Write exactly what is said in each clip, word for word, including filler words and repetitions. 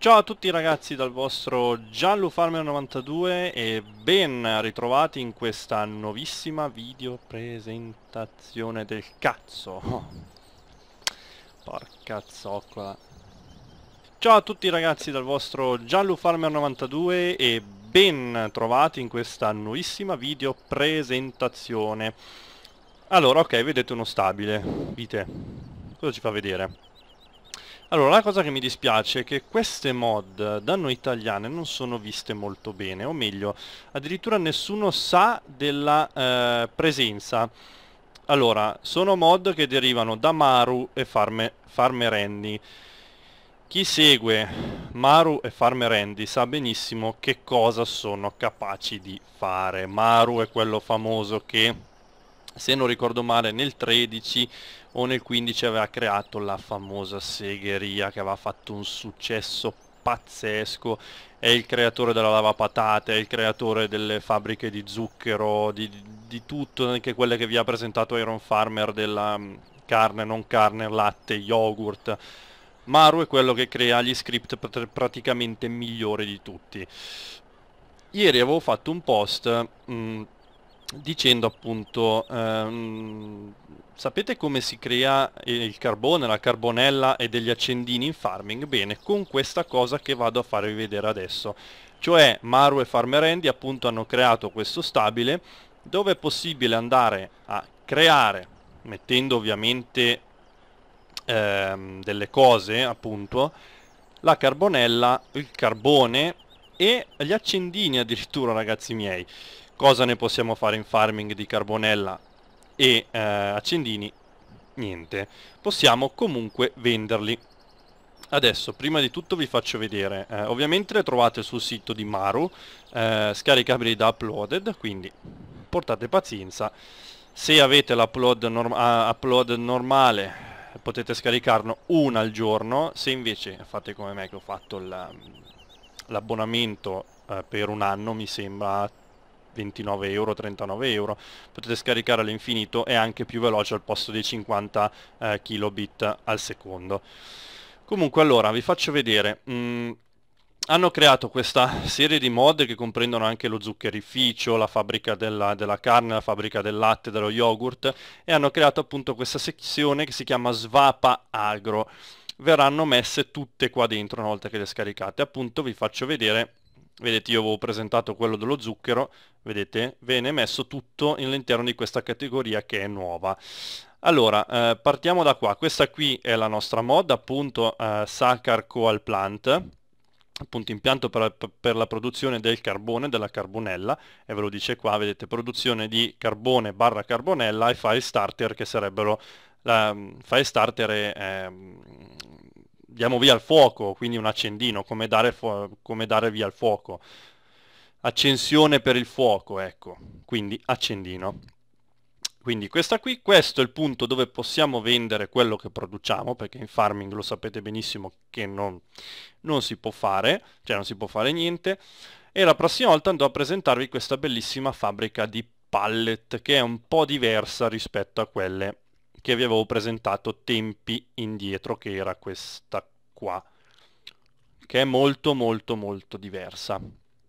Ciao a tutti ragazzi dal vostro Gianlufarmer novantadue e ben ritrovati in questa nuovissima video presentazione del cazzo. Oh, porca zoccola. Ciao a tutti ragazzi dal vostro Gianlufarmer novantadue e ben trovati in questa nuovissima video presentazione. Allora, ok, vedete uno stabile. Vite, cosa ci fa vedere? Allora, la cosa che mi dispiace è che queste mod da noi italiane non sono viste molto bene, o meglio, addirittura nessuno sa della eh, presenza. Allora, sono mod che derivano da Maru e Farme, Farmer Andy. Chi segue Maru e Farmer Andy sa benissimo che cosa sono capaci di fare. Maru è quello famoso che, se non ricordo male, nel tredici o nel quindici aveva creato la famosa segheria che aveva fatto un successo pazzesco. È il creatore della lavapatate, è il creatore delle fabbriche di zucchero, di, di tutto, anche quelle che vi ha presentato Iron Farmer, della mm, carne, non carne, latte, yogurt. Maru è quello che crea gli script pr- praticamente migliori di tutti. Ieri avevo fatto un post mh, dicendo appunto, ehm, sapete come si crea il carbone, la carbonella e degli accendini in farming? Bene, con questa cosa che vado a farvi vedere adesso. Cioè Maru e Farmer Andy appunto hanno creato questo stabile dove è possibile andare a creare, mettendo ovviamente ehm, delle cose appunto, la carbonella, il carbone e gli accendini addirittura, ragazzi miei. Cosa ne possiamo fare in farming di carbonella e eh, accendini? Niente. Possiamo comunque venderli. Adesso, prima di tutto vi faccio vedere, eh, ovviamente le trovate sul sito di Maru, eh, scaricabili da Uploaded, quindi portate pazienza. Se avete l'upload norm uh, upload normale potete scaricarne una al giorno, se invece fate come me che ho fatto l'abbonamento eh, per un anno, mi sembra ventinove euro, trentanove euro, potete scaricare all'infinito e anche più veloce al posto dei cinquanta eh, kilobit al secondo. Comunque allora vi faccio vedere, mm, hanno creato questa serie di mod che comprendono anche lo zuccherificio, la fabbrica della, della carne, la fabbrica del latte, dello yogurt, e hanno creato appunto questa sezione che si chiama Svapa Agro. Verranno messe tutte qua dentro una volta che le scaricate. Appunto vi faccio vedere, vedete io avevo presentato quello dello zucchero, vedete? Viene messo tutto all'interno di questa categoria che è nuova. Allora, eh, partiamo da qua. Questa qui è la nostra mod, appunto eh, Sacar Coal Plant, appunto impianto per, per la produzione del carbone, della carbonella, e ve lo dice qua, vedete, produzione di carbone barra carbonella e file starter che sarebbero, la, file starter è, è, diamo via il fuoco, quindi un accendino, come dare, come dare via il fuoco, accensione per il fuoco, ecco, quindi accendino. Quindi questa qui, questo è il punto dove possiamo vendere quello che produciamo, perché in farming lo sapete benissimo che non, non si può fare, cioè non si può fare niente. E la prossima volta andrò a presentarvi questa bellissima fabbrica di pallet, che è un po' diversa rispetto a quelle che vi avevo presentato tempi indietro, che era questa qua, che è molto molto molto diversa.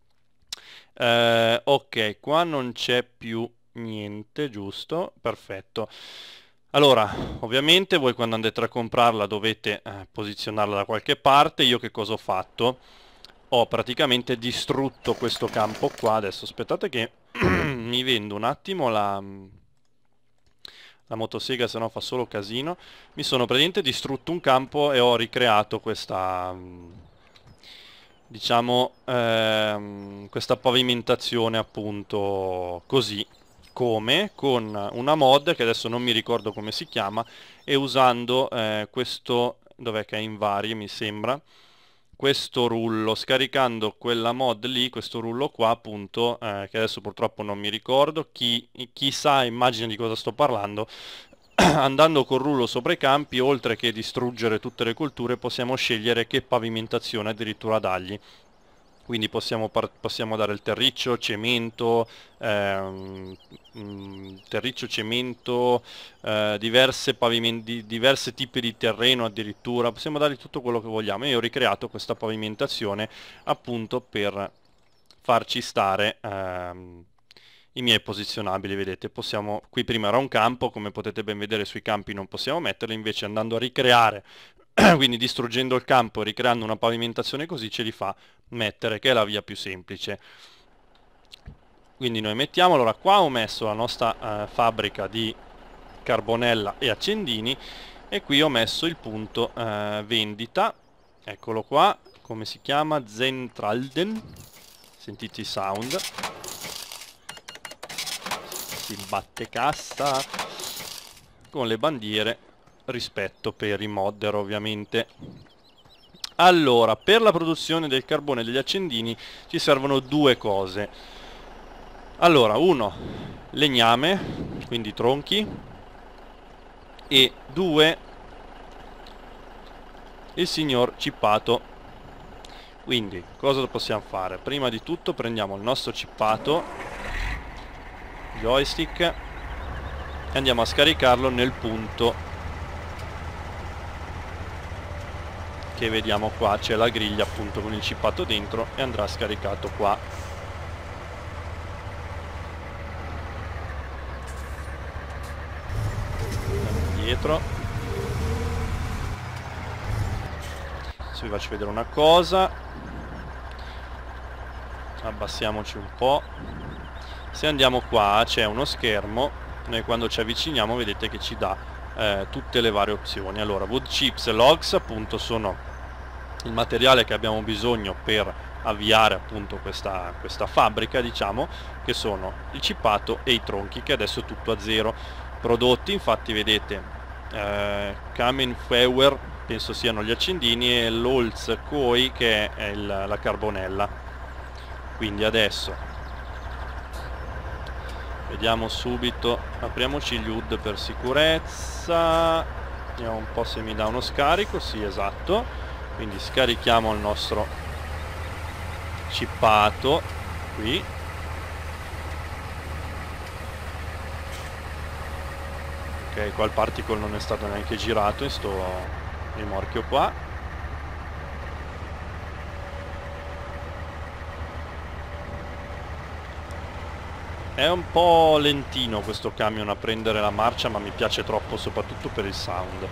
Eh, ok, qua non c'è più niente, giusto? Perfetto. Allora, ovviamente voi quando andate a comprarla dovete eh, posizionarla da qualche parte. Io che cosa ho fatto? Ho praticamente distrutto questo campo qua. Adesso aspettate che mi vendo un attimo la, la motosega, se no fa solo casino. Mi sono praticamente distrutto un campo e ho ricreato questa, diciamo, ehm, questa pavimentazione appunto così, come con una mod che adesso non mi ricordo come si chiama, e usando eh, questo, dov'è che è in varie mi sembra, questo rullo, scaricando quella mod lì, questo rullo qua appunto, eh, che adesso purtroppo non mi ricordo, chi, chi sa immagina di cosa sto parlando. Andando col rullo sopra i campi, oltre che distruggere tutte le colture, possiamo scegliere che pavimentazione addirittura dargli. quindi possiamo, possiamo dare il terriccio, cemento, ehm, mh, terriccio, cemento, eh, diverse pavimenti, diversi tipi di terreno addirittura, possiamo dargli tutto quello che vogliamo. Io ho ricreato questa pavimentazione appunto per farci stare ehm, i miei posizionabili. Vedete, possiamo, qui prima era un campo, come potete ben vedere sui campi non possiamo metterli, invece andando a ricreare, quindi distruggendo il campo e ricreando una pavimentazione così, ce li fa mettere, che è la via più semplice. Quindi noi mettiamo, allora qua ho messo la nostra eh, fabbrica di carbonella e accendini, e qui ho messo il punto eh, vendita, eccolo qua, come si chiama? Zentralden, sentite i sound, si batte cassa con le bandiere, rispetto per i modder ovviamente. Allora, per la produzione del carbone e degli accendini ci servono due cose. Allora, uno, legname, quindi tronchi, e due, il signor cippato. Quindi, cosa possiamo fare? Prima di tutto prendiamo il nostro cippato, joystick, e andiamo a scaricarlo nel punto che vediamo qua. C'è la griglia appunto con il cippato dentro, e andrà scaricato qua. Andiamo dietro. Adesso vi faccio vedere una cosa, abbassiamoci un po'. Se andiamo qua c'è uno schermo, noi quando ci avviciniamo vedete che ci dà eh, tutte le varie opzioni. Allora, wood chips e logs appunto sono il materiale che abbiamo bisogno per avviare appunto questa, questa fabbrica, diciamo, che sono il cippato e i tronchi, che adesso è tutto a zero. Prodotti, infatti vedete eh, Kamen Feuer, penso siano gli accendini, e l'Holz Koi che è il, la carbonella. Quindi adesso vediamo subito, apriamoci gli U D per sicurezza, vediamo un po' se mi dà uno scarico. Sì, esatto. Quindi scarichiamo il nostro cippato qui. Ok, qua il particle non è stato neanche girato in sto rimorchio qua. È un po' lentino questo camion a prendere la marcia, ma mi piace troppo, soprattutto per il sound.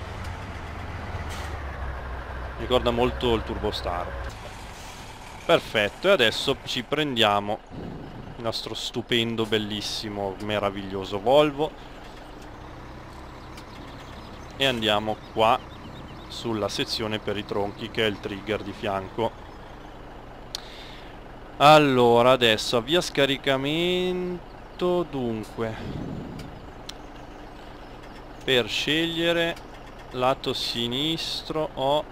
Ricorda molto il Turbo Star. Perfetto, e adesso ci prendiamo il nostro stupendo, bellissimo, meraviglioso Volvo e andiamo qua sulla sezione per i tronchi, che è il trigger di fianco. Allora, adesso avvia scaricamento. Dunque, per scegliere lato sinistro ho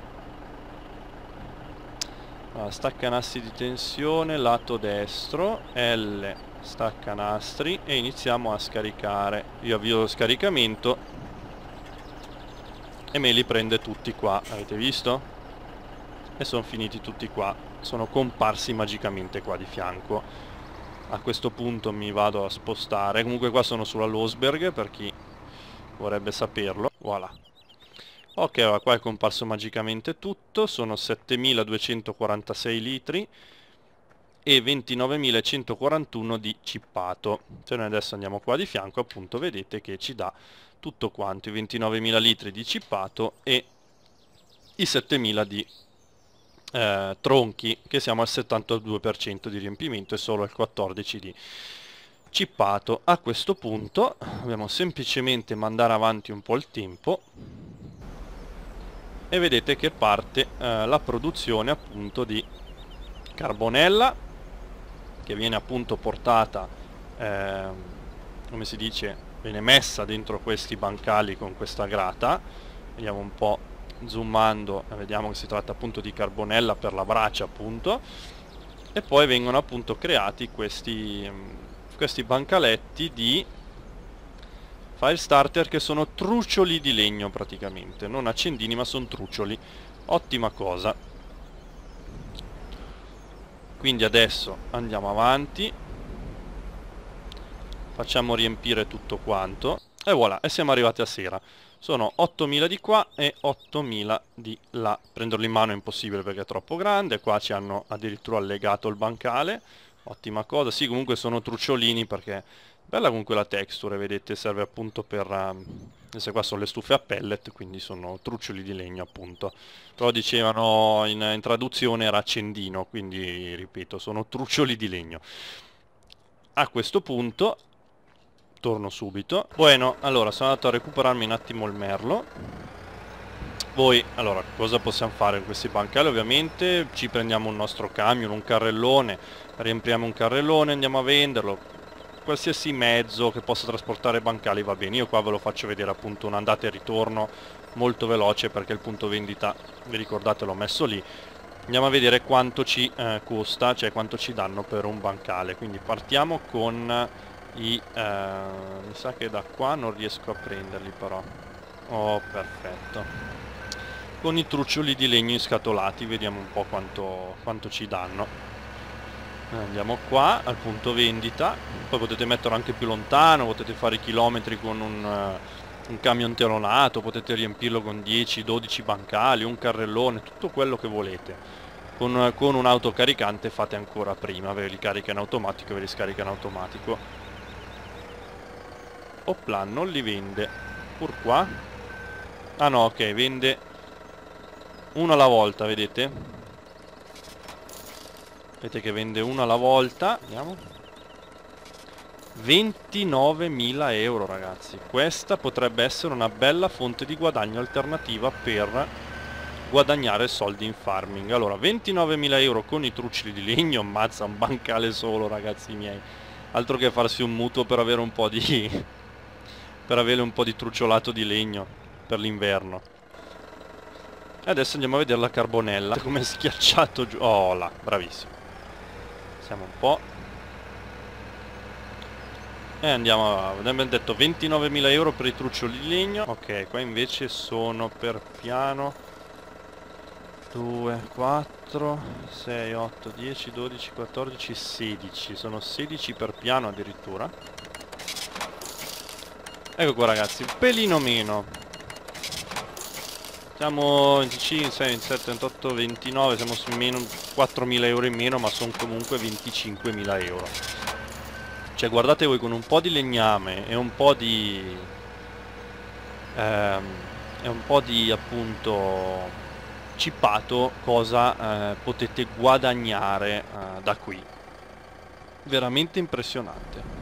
ah, staccanastri di tensione, lato destro, L staccanastri, e iniziamo a scaricare. Io avvio lo scaricamento e me li prende tutti qua, avete visto? E sono finiti tutti qua, sono comparsi magicamente qua di fianco. A questo punto mi vado a spostare, comunque qua sono sulla Losberg per chi vorrebbe saperlo. Voilà. Ok, allora qua è comparso magicamente tutto, sono settemiladuecentoquarantasei litri e ventinovemilacentoquarantuno di cippato. Se noi adesso andiamo qua di fianco, appunto vedete che ci dà tutto quanto, i ventinovemila litri di cippato e i settemila di eh, tronchi, che siamo al settantadue per cento di riempimento e solo al quattordici per cento di cippato. A questo punto dobbiamo semplicemente mandare avanti un po' il tempo e vedete che parte eh, la produzione appunto di carbonella, che viene appunto portata, eh, come si dice, viene messa dentro questi bancali con questa grata. Vediamo un po', zoomando, vediamo che si tratta appunto di carbonella per la brace appunto, e poi vengono appunto creati questi, questi bancaletti di fire starter, che sono trucioli di legno praticamente, non accendini ma sono trucioli. Ottima cosa. Quindi adesso andiamo avanti, facciamo riempire tutto quanto e voilà, e siamo arrivati a sera. Sono ottomila di qua e ottomila di là. Prenderlo in mano è impossibile perché è troppo grande. Qua ci hanno addirittura allegato il bancale, ottima cosa. Sì, comunque sono trucciolini perché bella comunque la texture, vedete, serve appunto per... Um, queste qua sono le stufe a pellet, quindi sono truccioli di legno appunto. Però dicevano in, in traduzione era accendino, quindi ripeto, sono truccioli di legno. A questo punto torno subito. Bueno, allora sono andato a recuperarmi un attimo il merlo. Voi, allora, cosa possiamo fare con questi bancali? Ovviamente ci prendiamo un nostro camion, un carrellone, riempiamo un carrellone, andiamo a venderlo. Qualsiasi mezzo che possa trasportare bancali va bene. Io qua ve lo faccio vedere appunto un'andata e ritorno molto veloce perché il punto vendita, vi ricordate, l'ho messo lì. Andiamo a vedere quanto ci eh, costa, cioè quanto ci danno per un bancale. Quindi partiamo con i... Eh, mi sa che da qua non riesco a prenderli però. Oh, perfetto. Con i truccioli di legno inscatolati vediamo un po' quanto, quanto ci danno. Andiamo qua al punto vendita, poi potete metterlo anche più lontano, potete fare chilometri con un, uh, un camion telonato, potete riempirlo con dieci dodici bancali, un carrellone, tutto quello che volete. Con, uh, con un autocaricante fate ancora prima, ve li carica in automatico e ve li scarica in automatico. Opla, non li vende. Pur qua? Ah no, ok, vende uno alla volta, vedete? Vedete che vende uno alla volta. Andiamo. ventinovemila euro, ragazzi. Questa potrebbe essere una bella fonte di guadagno alternativa per guadagnare soldi in farming. Allora, ventinovemila euro con i truccioli di legno, ammazza un bancale solo, ragazzi miei. Altro che farsi un mutuo per avere un po' di... per avere un po' di trucciolato di legno per l'inverno. E adesso andiamo a vedere la carbonella, come è schiacciato giù. Oh là, bravissimo. Siamo un po'. E andiamo a... abbiamo detto ventinovemila euro per i truccioli di legno. Ok, qua invece sono per piano due, quattro, sei, otto, dieci, dodici, quattordici, sedici. Sono sedici per piano addirittura. Ecco qua, ragazzi, un pelino meno. Siamo venticinque, sei, ventisette, ventotto, ventinove, siamo su meno quattromila euro in meno, ma sono comunque venticinquemila euro. Cioè, guardate voi, con un po' di legname e un po' di... Ehm, e un po' di, appunto, cippato, cosa eh, potete guadagnare eh, da qui. Veramente impressionante.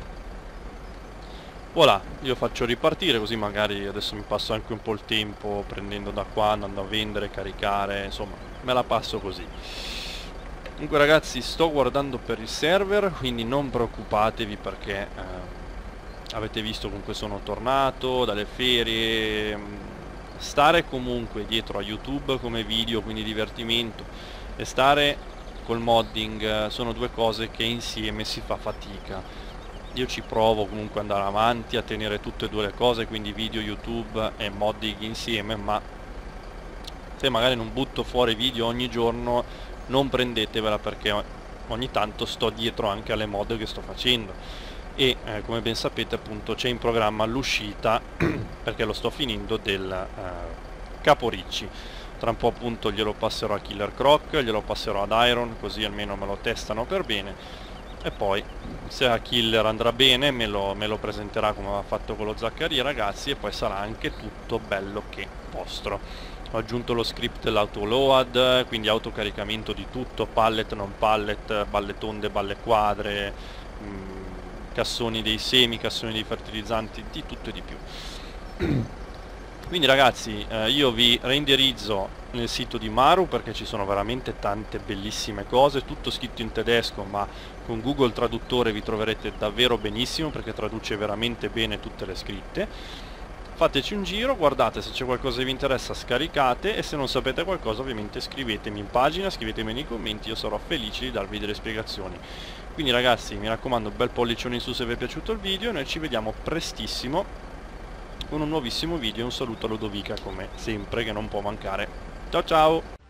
Voilà, io faccio ripartire così magari adesso mi passo anche un po' il tempo prendendo da qua, andando a vendere, caricare, insomma, me la passo così. Comunque ragazzi, sto guardando per il server, quindi non preoccupatevi perché eh, avete visto comunque sono tornato dalle ferie. Stare comunque dietro a YouTube come video, quindi divertimento, e stare col modding sono due cose che insieme si fa fatica. Io ci provo comunque ad andare avanti a tenere tutte e due le cose, quindi video, YouTube e modding insieme, ma se magari non butto fuori video ogni giorno non prendetevela perché ogni tanto sto dietro anche alle mod che sto facendo e eh, come ben sapete appunto c'è in programma l'uscita perché lo sto finendo del eh, Caporicci. Tra un po' appunto glielo passerò a Killer Croc, glielo passerò ad Iron, così almeno me lo testano per bene. E poi se a Killer andrà bene me lo, me lo presenterà come aveva fatto con lo Zaccaria, ragazzi, e poi sarà anche tutto bello che vostro. Ho aggiunto lo script dell'autoload, quindi autocaricamento di tutto, pallet, non pallet, balle tonde, balle quadre, mh, cassoni dei semi, cassoni dei fertilizzanti, di tutto e di più. Quindi ragazzi, eh, io vi reindirizzo nel sito di Maru perché ci sono veramente tante bellissime cose, tutto scritto in tedesco, ma con Google Traduttore vi troverete davvero benissimo perché traduce veramente bene tutte le scritte. Fateci un giro, guardate, se c'è qualcosa che vi interessa scaricate, e se non sapete qualcosa ovviamente scrivetemi in pagina, scrivetemi nei commenti, io sarò felice di darvi delle spiegazioni. Quindi ragazzi, mi raccomando, bel pollicione in su se vi è piaciuto il video, e noi ci vediamo prestissimo con un nuovissimo video. Un saluto a Ludovica come sempre che non può mancare. Ciao ciao!